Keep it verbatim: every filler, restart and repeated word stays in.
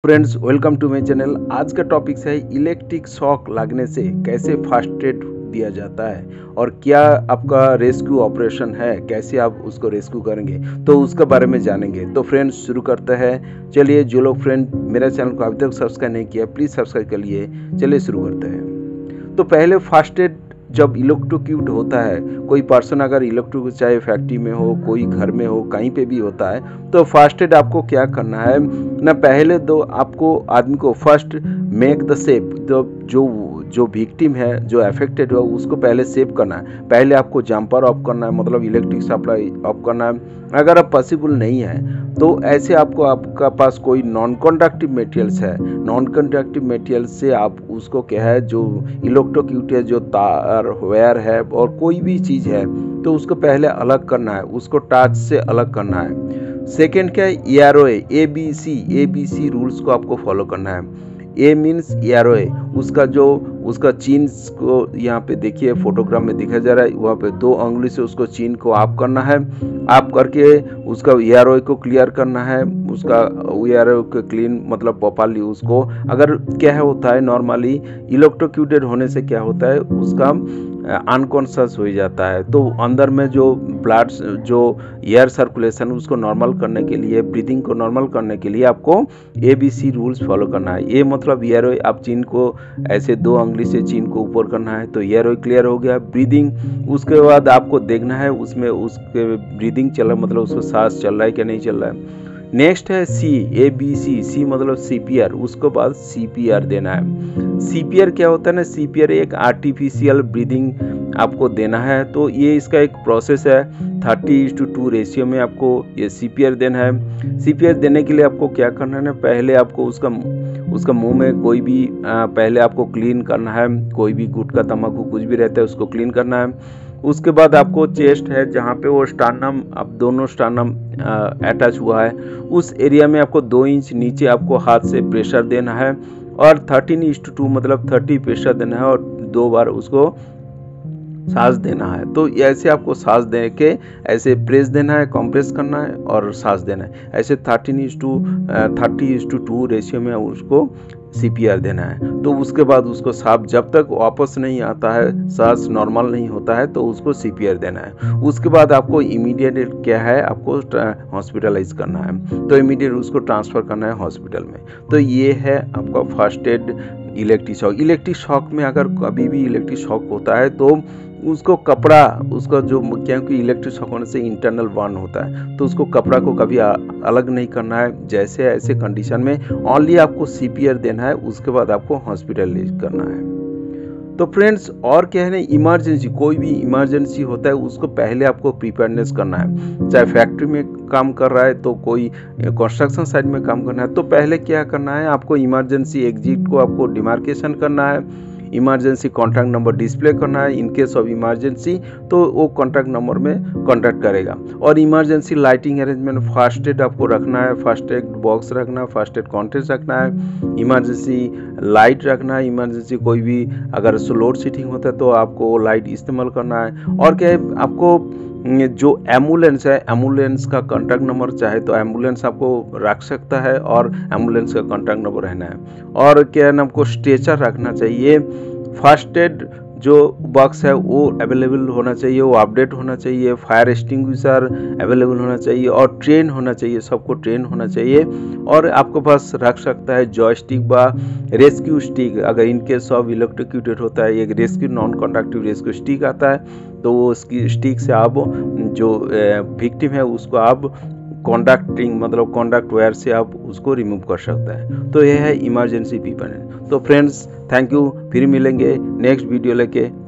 Friends, welcome to my channel. आज का topic है इलेक्ट्रिक शॉक लगने से कैसे फर्स्ट एड दिया जाता है और क्या आपका रेस्क्यू ऑपरेशन है, कैसे आप उसको रेस्क्यू करेंगे, तो उसके बारे में जानेंगे। तो फ्रेंड्स शुरू करते हैं। चलिए, जो लोग फ्रेंड मेरे चैनल को अभी तक सब्सक्राइब नहीं किया प्लीज़ सब्सक्राइब कर लिए। चलिए शुरू करते हैं। तो पहले फर्स्ट एड जब इलेक्ट्रोक्यूट होता है, कोई पर्सन अगर इलेक्ट्रो चाहे फैक्ट्री में हो, कोई घर में हो, कहीं पे भी होता है, तो फर्स्ट एड आपको क्या करना है ना, पहले दो आपको आदमी को फर्स्ट मेक द सेफ, जो जो जो विक्टिम है, जो अफेक्टेड हो, उसको पहले सेव करना है। पहले आपको जंपर ऑफ करना है, मतलब इलेक्ट्रिक सप्लाई ऑफ करना है। अगर अब पॉसिबल नहीं है तो ऐसे आपको आपका पास कोई नॉन कंडक्टिव मटेरियल्स है, नॉन कंडक्टिव मटेरियल्स से आप उसको क्या है, जो इलेक्ट्रोक्यूट है, जो तार वायर है और कोई भी चीज़ है, तो उसको पहले अलग करना है, उसको टच से अलग करना है। सेकेंड क्या है, एआरओए, A B C A B C rules को आपको फॉलो करना है। ए मीन्स एआरओए, उसका जो उसका चीन को यहाँ पे देखिए फोटोग्राफ में दिखा जा रहा है, वहाँ पे दो उंगली से उसको चीन को आप करना है। आप करके उसका एआरओए को क्लियर करना है, उसका एआरओए को क्लीन मतलब प्रॉपर्ली उसको। अगर क्या है होता है नॉर्मली इलेक्ट्रोक्यूटेड होने से क्या होता है, उसका अनकॉन्शियस हो जाता है, तो अंदर में जो ब्लड जो एयर सर्कुलेशन उसको नॉर्मल करने के लिए, ब्रीदिंग को नॉर्मल करने के लिए आपको A B C rules follow करना है। ए मतलब एयरवे, आप चीन को ऐसे दो उंगली से चीन को ऊपर करना है, तो एयरवे क्लियर हो गया। ब्रीदिंग, उसके बाद आपको देखना है उसमें उसके ब्रीदिंग चल रहा है, मतलब उसको सांस चल रहा है कि नहीं चल रहा है। नेक्स्ट है सी, ए बी सी, सी मतलब सी पी आर, उसके बाद सी पी आर देना है। सी पी आर क्या होता है ना, सी पी आर एक आर्टिफिशियल ब्रीदिंग आपको देना है, तो ये इसका एक प्रोसेस है। Thirty is to two ratio में आपको ये सी पी आर देना है। सी पी आर देने के लिए आपको क्या करना है ना, पहले आपको उसका उसका मुंह में कोई भी आ, पहले आपको क्लीन करना है, कोई भी गुटखा तम्बाकू कुछ भी रहता है उसको क्लीन करना है। उसके बाद आपको चेस्ट है, जहाँ पे वो स्टार्नम, अब दोनों स्टार्नम अटैच हुआ है, उस एरिया में आपको दो इंच नीचे आपको हाथ से प्रेशर देना है और थर्टीन इज टू टू मतलब थर्टी प्रेशर देना है और दो बार उसको सांस देना है। तो ऐसे आपको सांस दे के ऐसे प्रेस देना है, कंप्रेस करना है और सांस देना है। ऐसे thirteen is to thirty is to two ratio में उसको सी पी आर देना है। तो उसके बाद उसको साफ, जब तक वापस नहीं आता है, सांस नॉर्मल नहीं होता है, तो उसको सी पी आर देना है। उसके बाद आपको इमीडिएट क्या है, आपको हॉस्पिटलाइज करना है, तो इमीडिएट उसको ट्रांसफ़र करना है हॉस्पिटल में। तो ये है आपका first aid electric shock. Electric shock में अगर कभी भी इलेक्ट्रिक शॉक होता है तो उसको कपड़ा, उसका जो, क्योंकि इलेक्ट्रिक शॉक होने से इंटरनल बर्न होता है, तो उसको कपड़ा को कभी अलग नहीं करना है। जैसे ऐसे कंडीशन में ओनली आपको सी पी आर देना है, उसके बाद आपको हॉस्पिटलाइज करना है। तो फ्रेंड्स, और क्या है ना, इमरजेंसी, कोई भी इमरजेंसी होता है उसको पहले आपको प्रिपेयरनेस करना है। चाहे फैक्ट्री में काम कर रहा है, तो कोई कंस्ट्रक्शन साइट में काम करना है, तो पहले क्या करना है, आपको इमरजेंसी एग्जिट को आपको डिमार्केशन करना है, इमरजेंसी कॉन्टैक्ट नंबर डिस्प्ले करना है। इन केस ऑफ इमरजेंसी तो वो कॉन्टैक्ट नंबर में कॉन्टैक्ट करेगा। और emergency lighting arrangement, first aid आपको रखना है, फर्स्ट एड बॉक्स रखना है, फर्स्ट एड कॉन्टेस्ट रखना है, इमरजेंसी लाइट रखना है। इमरजेंसी कोई भी अगर लोड शीटिंग होता है तो आपको लाइट इस्तेमाल करना है। और क्या है, आपको जो एम्बुलेंस है, एम्बुलेंस का कॉन्टैक्ट नंबर चाहे तो एम्बुलेंस आपको रख सकता है और एम्बुलेंस का कॉन्टैक्ट नंबर रहना है। और क्या है ना, आपको स्ट्रेचर रखना चाहिए। फर्स्ट एड जो बॉक्स है वो अवेलेबल होना चाहिए, वो अपडेट होना चाहिए। फायर एक्सटिंग्विशर अवेलेबल होना चाहिए और ट्रेन होना चाहिए, सबको ट्रेन होना चाहिए। और आपके पास रख सकता है जॉयस्टिक व रेस्क्यू स्टिक, अगर इन केस ऑफ इलेक्ट्रोक्यूटेड होता है, एक rescue non conductive rescue stick आता है, तो वो उसकी स्टिक से आप जो विक्टिम है उसको आप कॉन्डक्टिंग मतलब कॉन्डक्ट वायर से आप उसको रिमूव कर सकता है। तो यह है इमरजेंसी प्रिपेयरनेस। तो फ्रेंड्स, थैंक यू, फिर मिलेंगे नेक्स्ट वीडियो लेके।